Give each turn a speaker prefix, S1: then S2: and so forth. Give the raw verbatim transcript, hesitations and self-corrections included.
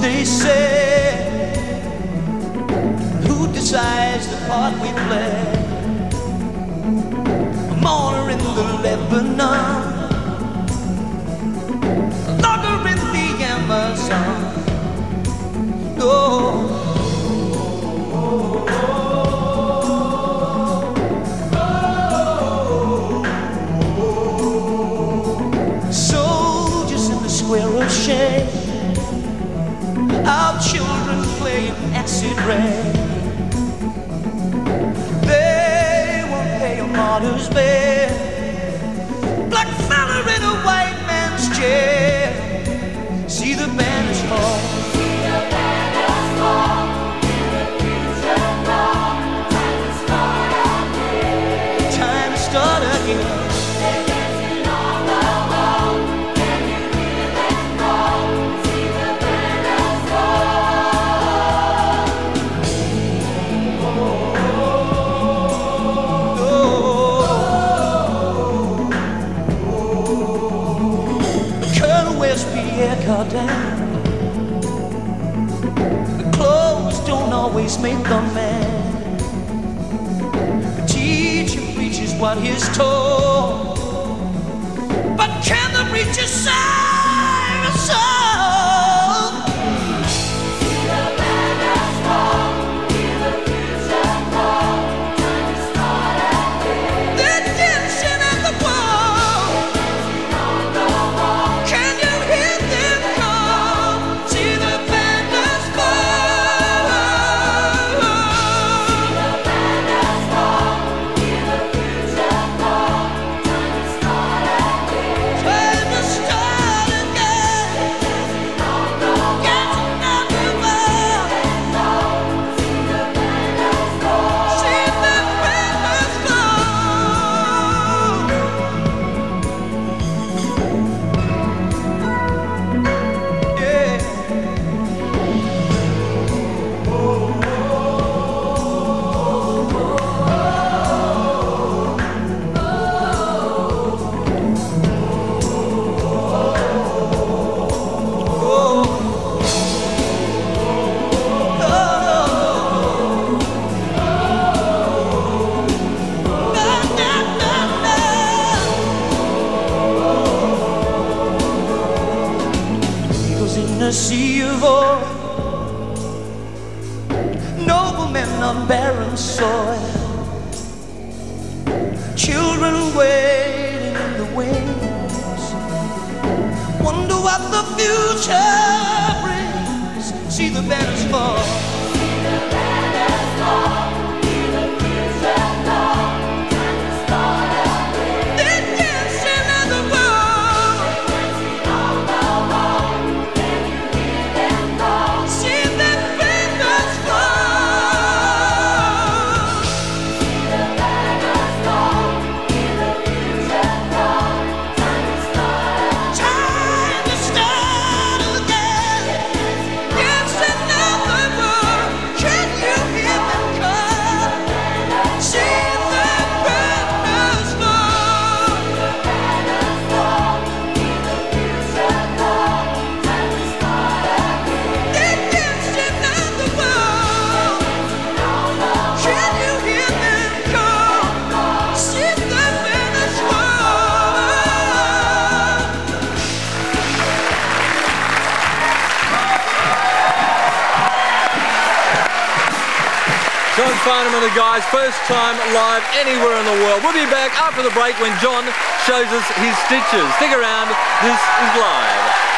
S1: they say. Who decides the part we play? A mourner in the Lebanon, a logger in the Amazon. Oh. Square of shame, our children playing acid rain. They won't pay a martyr's bail. Black fella in a white man's chair. See the banners fall. See the banners fall. In the future dawn. Time to start again. Time to start again. Down. The clothes don't always make the man. The teacher preaches what he's told, but can the preacher sing a song? See the banners fall, hear the future call. Time to start again. They're dancing at the wall. Dancing on the wall. Can you hear them? Sea of oil, noblemen on barren soil, children waiting in the wings, wonder what the future brings. See the banners fall. See the banners fall. Hear the future call. Time to start again. They're dancing at the wall. They're dancing on the wall.
S2: Farnham and the guys, first time live anywhere in the world. We'll be back after the break when John shows us his stitches. Stick around, this is live.